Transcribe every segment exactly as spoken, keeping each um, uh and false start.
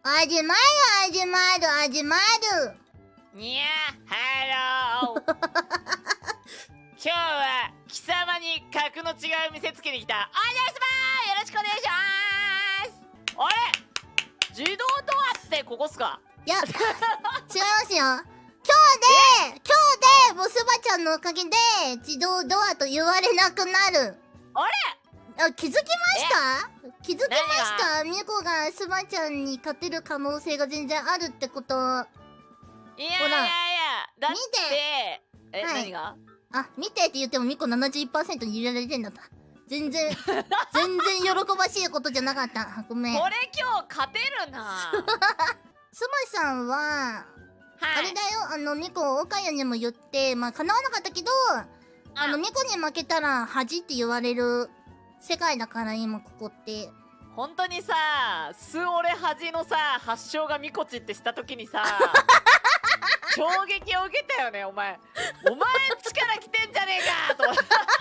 始まる始まる始まる。 にゃハロー今日は貴様に格の違う見せつけに来たアニャスマー、よろしくお願いします。あれ、自動ドアってここっすか？ いや違いますよ。今日で今日でボスバちゃんのおかげで自動ドアと言われなくなる。 あれ、 あ、気づきました？気づきました？ミコがスバちゃんに勝てる可能性が全然あるってこと。 いやいやいや、だって見てえ、はい、何が？ あ、見てって言ってもミコ ななじゅういちパーセント に入れられてんだった。全然全然喜ばしいことじゃなかった。ごめん。 これ今日勝てるなスバさんは、はい、あれだよ、あのミコオカヤにも言って、まあ叶わなかったけど、あのミコに負けたら恥って言われる世界だから今ここって。 本当にさ、スオレ恥のさ発祥がミコチってした時にさ衝撃を受けたよね。お前お前力来てんじゃねえかと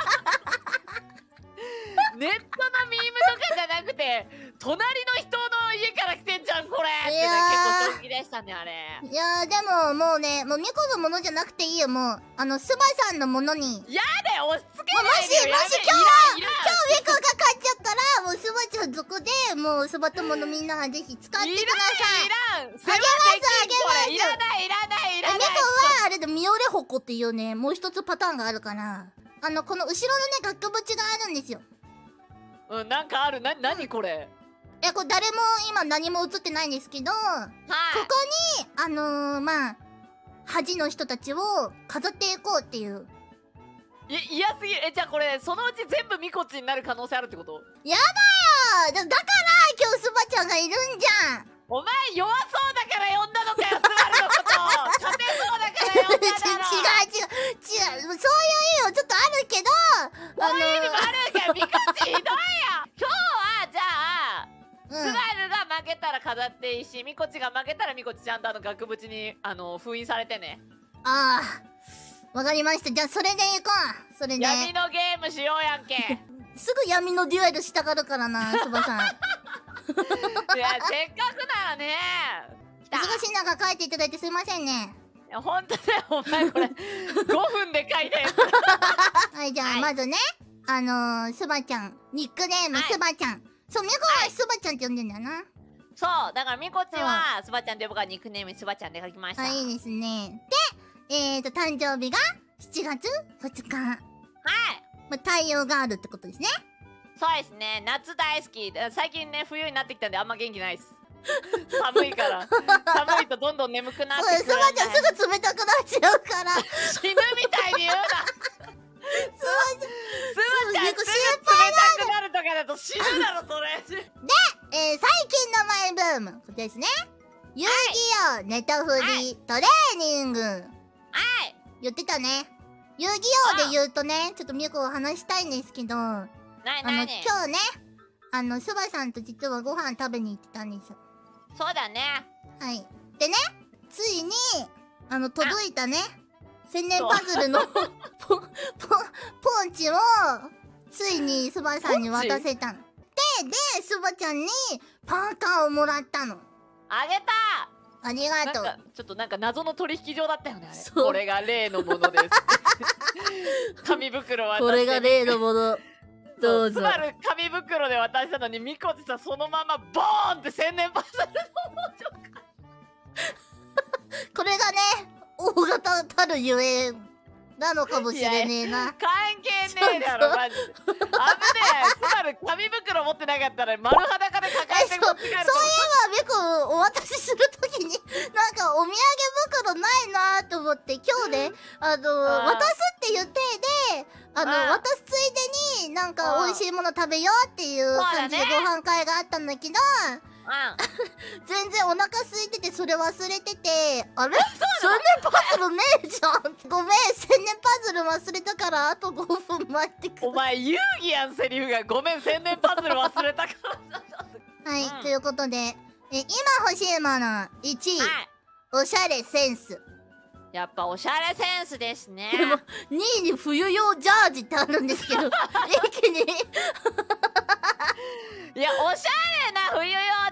ネットのミームとかじゃなくて隣の人の家から来てんじゃんこれってね、結構衝撃でしたねあれ。 いやーでももうね、もうミコのものじゃなくていいよ。もうあのスバさんのものに。 やで押し付けないでよ。もしもし今日今日ミコが勝っちゃったらもうスバちゃんそこでもうスバ友のみんながぜひ使ってください。 いらんいらん、あげますあげますいらないいらないいらない。 ミコはあれでミオレホコっていうね、もう一つパターンがあるから、あのこの後ろのね額縁があるんですよ。 うん、なんかある。な、なにこれ。 いや、これ誰も今何も映ってないんですけど、はい、ここにあのー、まあ恥の人たちを飾っていこうっていう。 い嫌すぎる。え、じゃあこれそのうち全部ミコチになる可能性あるってこと？ やだよ。だから今日スバちゃんがいるんじゃん。 お前弱そうだから呼んだのかよ、スバルのこと勝てそうだから呼んだだろ違う違う違う、そういう意味もちょっとあるけど、 そういう意味もあるけど、ミコチひどいよ。今日はじゃあ、うん、スバルが負けたら飾っていいし、ミコチが負けたらミコチちゃんとあの額縁にあの封印されてね。 ああ、わかりました。じゃあそれでいこう。それで闇のゲームしようやんけすぐ闇のデュエルしたがるからな、スバさんいや、せっかくならね。 忙しい中書いていただいてすいませんね。 いや、ほんとだよ、お前これごふんで書いたやつはい、じゃあ、はい、まずね、あのー、スバちゃんニックネーム、はい、スバちゃん。そう、ミコはスバちゃんって呼んでんだよな。 そう、だからミコチはスバちゃんで呼ぶからニックネームスバちゃんで書きました。 あ、いいですね。で、えーと誕生日がしちがつふつか。はい、まあ、太陽があるってことですね。 そうですね、夏大好き。最近ね、冬になってきたんであんま元気ないっす寒いから寒いとどんどん眠くなってくる。 そう、スバちゃんすぐ冷たくなっちゃうから死ぬみたいに言うなスバちゃんすぐ冷たくなるとかだと死ぬだろそれで、 えー、最近のマイブームこれですね。遊戯王ネタフリトレーニング。はい、言ってたね。遊戯王で言うとね、ちょっとミコを話したいんですけど、あの今日ね、あのスバさんと実はご飯食べに行ってたんですよ。 そうだね。はい。 でね、ついにあの届いたね、千年パズルのポポポンチをついにスバさんに渡せたの。で、で、スバちゃんにパーカーをもらったの。 あげた。 ありがとう。 ちょっとなんか謎の取引所だったよねあれ。これが例のものです紙袋渡して、 これが例のものどうぞ。 スバル紙袋で渡したのにミコチさんそのままボーンって千年パズルの包丁かこれがね、大型たるゆえなのかもしれねえな。 関係ねえだろマジで。危ねえ。スバル紙袋持ってなかったら丸裸で抱えて持って帰る。 そういえばミコお渡しするときになんかお土産袋ないなと思って今日ね、あの渡すっていう体であの渡すついでになんか美味しいもの食べようっていう感じでご飯会があったんだけど、全然お腹空いててそれ忘れてて、あれ千年パズルねえじゃんごめん、千年パズル忘れたからあとごふん待ってくれ。 お前遊戯やんセリフが。ごめん千年パズル忘れたからはい、うん、ということでえ今欲しいものいちい、はい、おしゃれセンス。 やっぱおしゃれセンスですね。 でもにいに冬用ジャージってあるんですけど一気にいやおしゃれな冬用ジャージ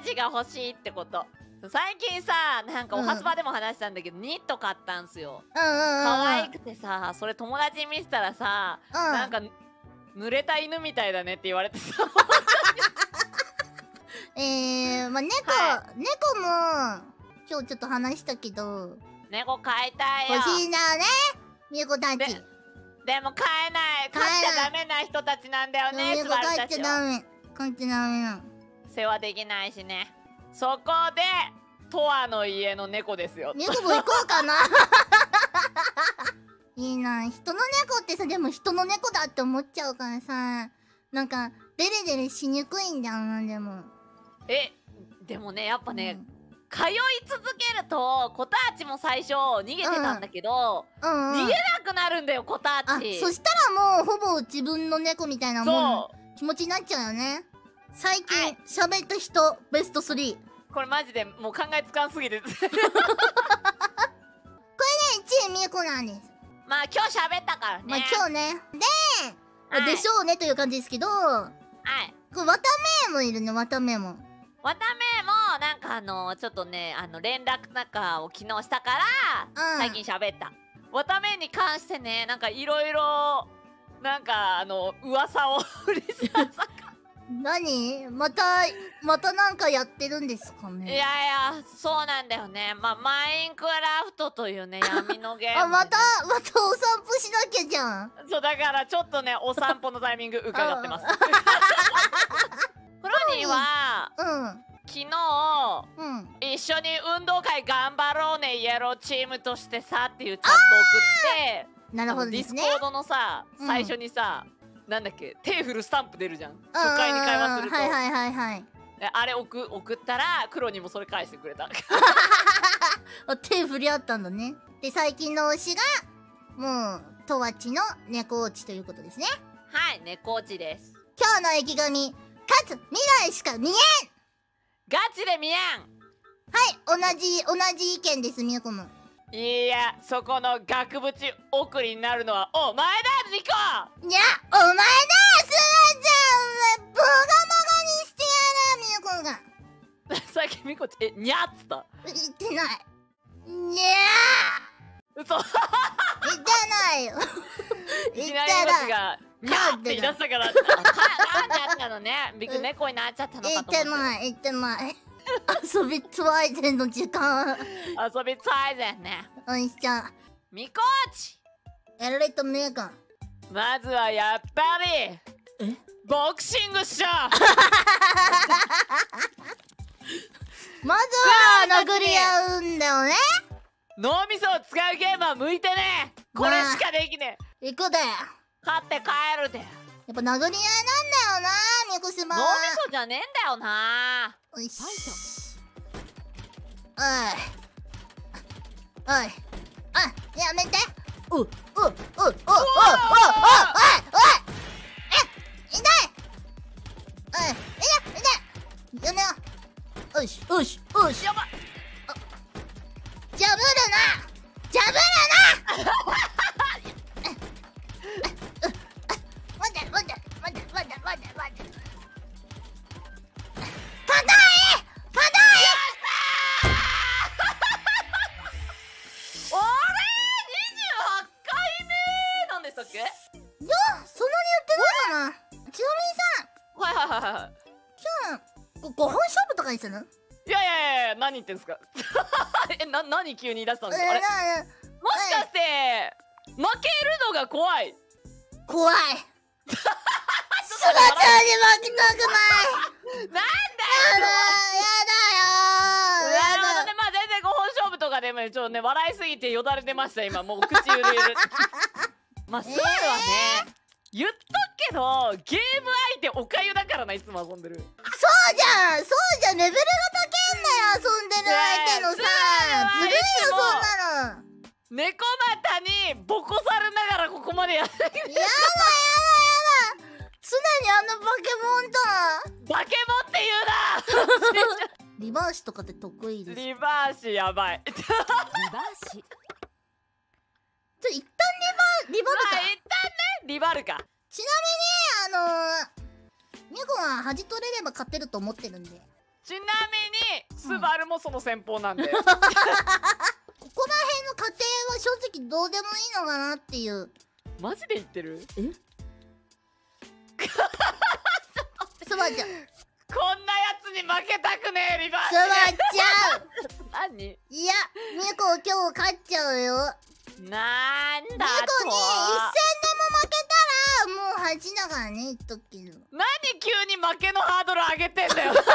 チが欲しいってこと。最近さ、なんかおはスバでも話したんだけど、ニット買ったんすよ。 うんうんうんうん。 可愛くてさ、それ友達に見せたらさ、 うん、 なんか濡れた犬みたいだねって言われてさ。 えー、まあ猫、 は猫も今日ちょっと話したけど猫飼いたいよ。 欲しいんだよね、みゆこたち。 ででも飼えない。飼っちゃダメな人たちなんだよね。 みゆこ飼っちゃダメ、飼っちゃダメなの。 世話できないしね。そこでとわの家の猫ですよ。 みゆこも行こうかな。いいな、人の猫ってさ、でも人の猫だって思っちゃうからさ、なんかデレデレしにくいんだよな。でもえ、でもね、やっぱね、 うん、 通い続けるとコターチも最初逃げてたんだけど、 うんうん、 逃げなくなるんだよコターチ。 あ、そしたらもうほぼ自分の猫みたいなもんそう気持ちになっちゃうよね。最近はい喋った人ベストスリー。 これマジでもう考えつかんすぎて。 いちいみゆこなんです。 まあ今日喋ったからね。 まあ今日ね。で、 はいでしょうねという感じですけど、 はい。 これわためもいるね、わためも。 わためもなんかあのちょっとね、あの連絡仲を昨日したから、 うん、 最近喋った。わために関してね、なんかいろいろなんかあの噂をリスナーさんが何またまたなんかやってるんですかね。 いやいや、そうなんだよね。まあマインクラフトというね闇のゲーム、ね、 あ、またまたお散歩しなきゃじゃん。 そうだからちょっとねお散歩のタイミング伺ってます。フロニーはうん昨日うん一緒に運動会頑張ろうねイエローチームとしてさっていうチャットを送って、 なるほどディですね。 スコードのさ、 うん最初にさ、なんだっけ、手振るスタンプ出るじゃん、初回に会話すると。 はいはいはいはい。 であれ送送ったら黒にもそれ返してくれた。 あ、手振り合ったんだね。で、最近の推しがもう十勝の猫落ちということですね。 はい、猫落ちです。 今日の意気込み、かつ未来しか見えん。 ガチで見やん。 はい、同じ同じ意見です、みゆこも。 いや、そこの額縁送りになるのはお前だ、ニコ。 いや、お前だよ、すなちゃん。ボガボガにしてやる、みゆこが。 さっきミコちえにゃっつった言ってない。にゃ嘘。 ー言ってないよ。 いき言っなりミコてない。 がにゃーって言い出したから、あかんだったのね。びっくり猫になっちゃったのかと言思っ。 っててない、言ってない。遊びつわいでんの時間。 遊びたいぜね。 おいしちゃん。 ミコーチ。 やられたねえか。 まずはやっぱりえボクシングっしょ。 まずは殴り合うんだよね。 脳みそを使うゲームは向いてねえ。これしかできねえ。 行くで。や勝って帰るで。 っぱ殴り合いなんだよな、みこしま。 脳みそじゃねえんだよな。 おいしおいおい、あ、やめて。ううううううううううおいおいえ、痛い。おい、痛い痛い。やめよう。よしよしよし。 やば。 ジャブるな、ジャブるな。待って待って待って待って待って待って。硬い硬い。 あれにじゅうはちかいめなんでしたっけ？ いや、そんなに言ってないかな。ちなはいはいはいはい。 みにさ、今日ごほん勝負とかにするの？ いやいやいや、何言ってんすか。え、な、何急に言い出したんですか。あれ、 えなもしかして負けるのが怖い。 怖い。すがちゃんに負けたくない。 なんだよ。 やだやだよー。 なるほどやだ。 ね。まあ全然ごほん勝負とかでもちょっとね笑いすぎてよだれ出ました今。もう口ゆるゆる。まあスールはね、言っとくけどゲーム相手おかゆだからな、いつも遊んでる。 そうじゃん、そうじゃん、レベルが高いんだよ、遊んでる相手のさ。ずるいよ、そんなの。 猫股にボコされながらここまでやってる。 やだやだやだ。常にあのバケモンと。 バケモンって言うな。 リバーシとかって得意です。 リバーシやばい。 リバーシ。 ちょ、一旦リバ、リバルか。 まあ一旦ね、リバルか。 ちなみに、あのー、ミコは恥取れれば勝てると思ってるんで。 ちなみにスバルもその戦法なんで、 ここら辺の過程は正直どうでもいいのかなっていう。 マジで言ってる？ えスバちゃん、 こんなやつに負けたくねえリバースバちゃん何？ いや、ミコ今日勝っちゃうよ。 なんだと。 ミコに一戦でも負けたらもう恥だからね、言っとくけど。 何急に負けのハードル上げてんだよふざけん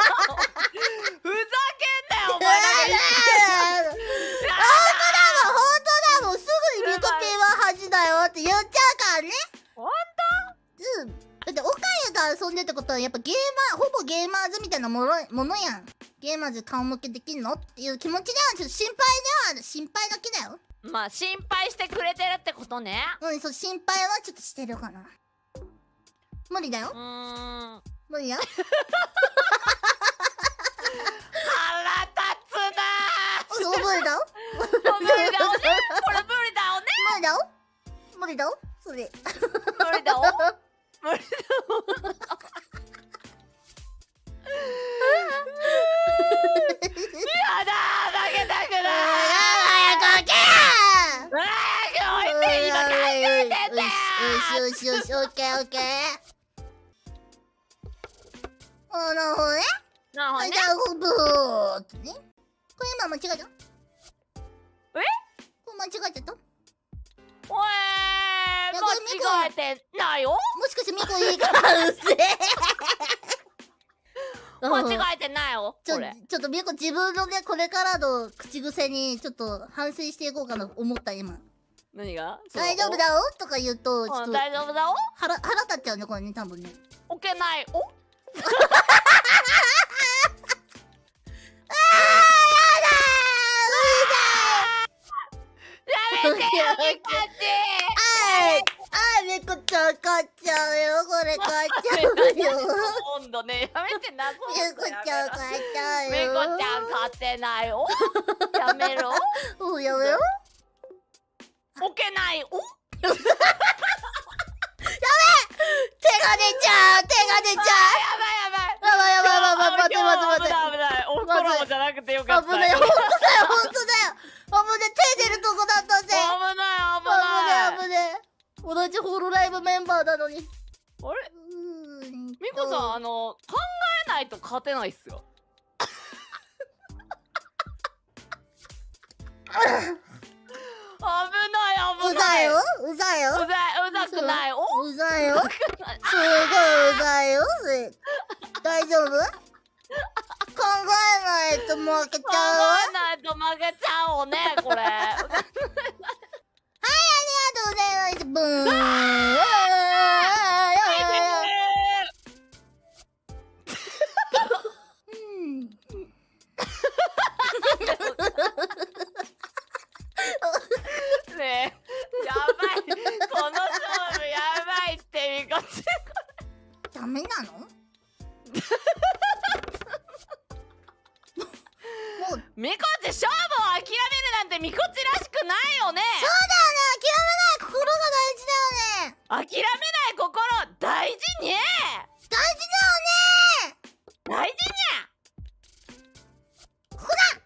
なよお前。なんか本当だもん、本当だもん、すぐにミコピーは恥だよって言っちゃうからね。 本うん。だってオカユと遊んでってことはやっぱゲーマー、ほぼゲーマーズみたいなものものやん。ゲーマーズ顔向けできんのっていう気持ちではちょっと心配ではある。心配だけだよ。 当？まあ心配してくれてるってことね。 うん、そう、心配はちょっとしてるかな。無理だよう。ーん。 無理だよ。 腹立つなそう、無理だよ。 ー。無理だよね。これ無理だよね。 無理だよ。無理だよ。それ。 無理だよ。無理だよ。やだー、負けたくない。 早くけー。 早く置いて、今考えてんだよ。 よしよしよし、オッケーオッケー。あ、なるほどね。 なるほどねじゃあ、こうブーっとね。これ今間違えた？え？これ間違えちゃった？ おえー、間違えてないよ。 もしかしてミコいいからうっせえ。 間違えてないよ。 ちょこれちょっとミコ自分のねこれからの口癖にちょっと反省していこうかなと思った今。 何が？ 大丈夫だよとか言うとちょっと大丈夫だよ。 腹腹立っちゃうねこれね多分ね。 オッケーない。おやめてよ、ミカチ。 あいあいミコちゃん勝っちゃうよこれ勝っちゃうよ。 今度ね、やめてな。 ミコちゃん勝っちゃうよ。 ミコちゃん勝てないよ。やめろ。 おうやめろ。 オッケーない。お手が出ちゃう手が出ちゃう。 やばいやばいやばいやばいやばい待って待って待って。 危ない危ない。オフコラボじゃなくてよかった。 危ない本当だよ本当だよ。危ね手出るとこだったぜ。 危ない危ない。 危ね危ね同じホロライブメンバーなのに。 あれ？ミコさんあの考えないと勝てないっすよ。危ない危ない。 うざいようざいようざいうざくない。おうざいよすごいうざいよ大丈夫？考えないと負けち考ゃう。 えないと負けちゃうおねこれ。 はいありがとうございますブーン。 ねえやばいこの勝負やばいってミコちダメなの？もうミコチ勝負を諦めるなんてミコチらしくないよね。 そうだよね諦めない心が大事だよね。 諦めない心大事に大事だよね。 大事にここだ。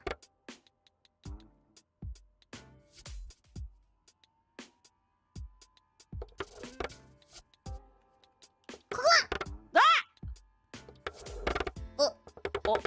ここだ。 おお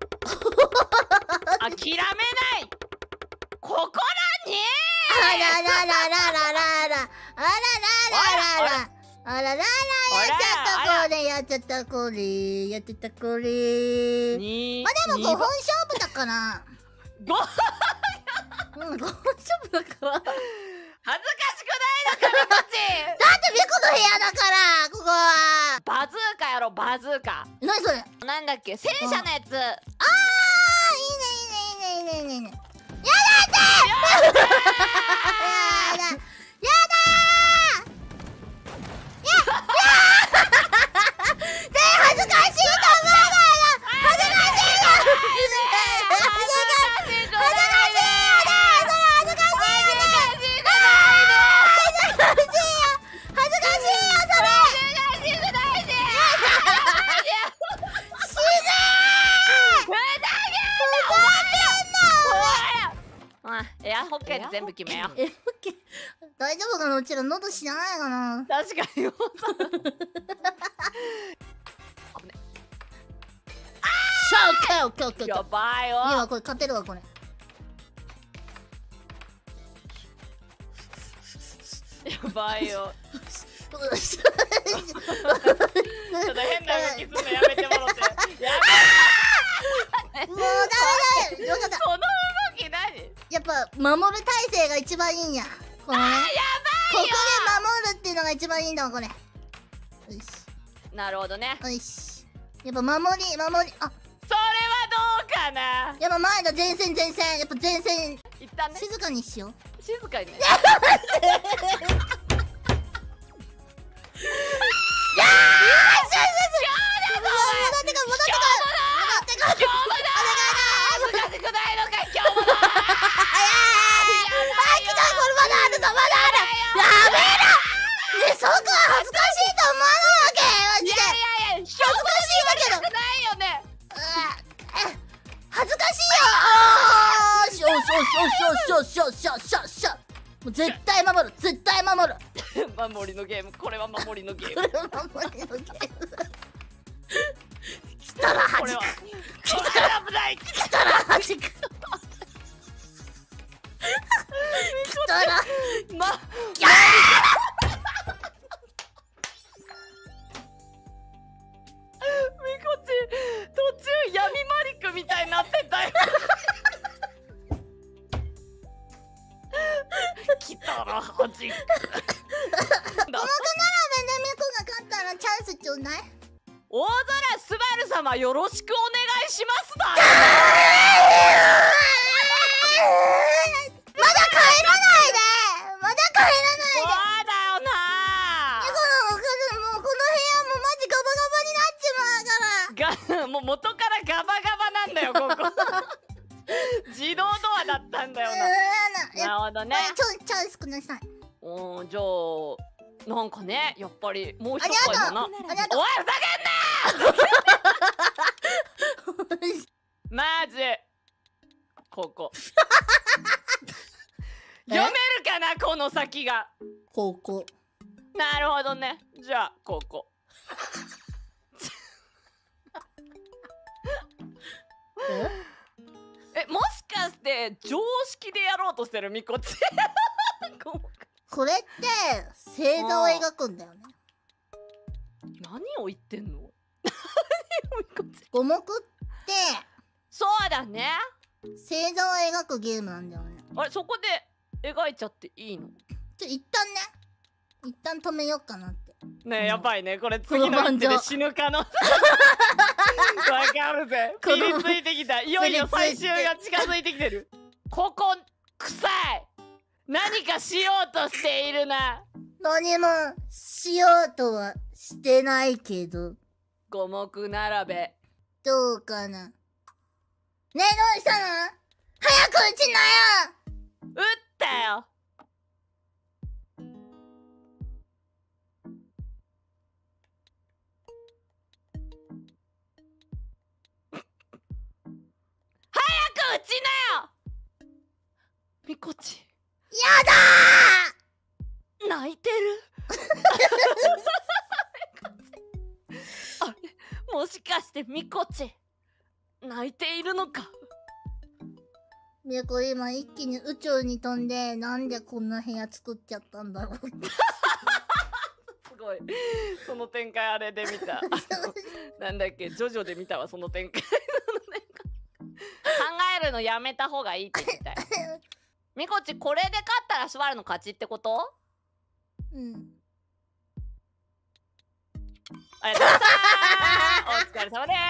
諦めない心にあらららららららあらららららあらららやっちゃったこれやっちゃったこれやっちゃったこれ。 にまあでもごほん勝負だからごうんごほん勝負だからだって恥ずかしくないのかミコチミコの部屋だからここは。 バズーカやろバズーカ。 何それ？ なんだっけ戦車のやつ。 あーいいねいいねいいねいいねいいね。やだってやだやだやで恥ずかしいと思うなよ。恥ずかしいよ。恥ずかしいよ。恥ずかしいよ。恥ずかしいよそれ。死ぬー。 な。エアホッケーで全部決めよう。 え、オッケー。大丈夫かな、うちら喉知らないかな。 確かに。 しゃあ、オッケーオッケーオッケー。 やばいよ。 今これ勝てるわこれ。 やばいよ。 ちょっちょっと変な動きすんのやめてもらって。やめもうダメだよ。よかった。 その動き何？ やっぱ守る体勢が一番いいんや。このね。 あーやばいよ。 ここで守るっていうのが一番いいんだわこれ。よし。 なるほどね。 よし。やっぱ守り守り。あ、 それはどうかな。 やっぱ前だ前線前線。やっぱ前線。 一旦ね。 静かにしよう。 静かにね。 絶対守る絶対守る。 守りのゲーム、これは守りのゲーム。 これは守りのゲーム。来たらはじく。 来たら危ない。 来たらはじく。来たらまやみこち途中闇マリックみたいになってたよ。来たらはじく。 この子並べでみこが勝ったらチャンスちょうだい。 大空スバル様よろしくお願いしますだ。 まだ帰らないで。まだ帰らないで。 そうだよな。 このもうこの部屋もマジガバガバになっちまうから。 がもう元からガバガバなんだよここ。自動ドアだったんだよな。なるほどね。 ちょチャンスください。 うん、じゃあなんかね、やっぱりもう一回だな。おいふざけんなー。まずここ読めるかなこの先が。 ここ。 なるほどね。じゃあここ。え、もしかして常識でやろうとしてるみこち。 これって星座を描くんだよね。 何を言ってんの？ 五目ってそうだね。 星座を描くゲームなんだよね。 あれ、そこで描いちゃっていいの？ ちょ一旦ね、一旦止めようかなって。 ねえ、やばいね、これ次の一手で死ぬ可能。わかるぜ。ピリついてきた。いよいよ最終が近づいてきてる。ここ臭い。何かしようとしているな。 何もしようとはしてないけど。 五目並べ。 どうかな。ねえ、どうしたの？早く打ちなよ。 打ったよ。早く打ちなよ。みこち。 やだー。泣いてる。あれ、もしかしてみこち泣いているのか。 みやこ今一気に宇宙に飛んで、なんでこんな部屋作っちゃったんだろう。 すごい。その展開あれで見た。なんだっけ、ジョジョで見たわ、その展開。考えるのやめた方がいいって言いたい。みこち、これで勝ったらスバルの勝ちってこと？ うん。 ありがとうございます。お疲れ様で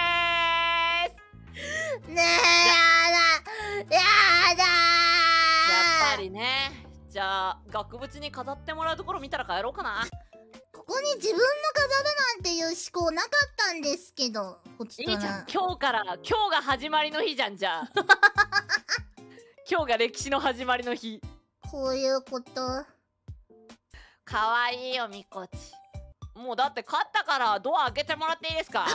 ーす。 ねえ、やだやだー。 やっぱりね。じゃあ額縁に飾ってもらうところ見たら帰ろうかな。 ここに自分の飾るなんていう思考なかったんですけど、こっちいいじゃん。今日から今日が始まりの日じゃん。じゃあ今日が歴史の始まりの日。 こういうこと。 かわいいよみこち。もうだって勝ったからドア開けてもらっていいですか？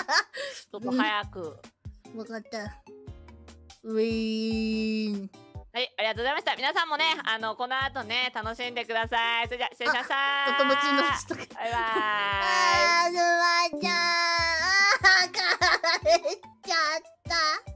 ちょっと早く。 わかった。ウィーン。 ははい、ありがとうございました。皆さんもね、あのこの後ね楽しんでください。それじゃ失礼しました。 お友達の人とかバイバーイ。 あー、沼ちゃん、あー、帰っちゃった。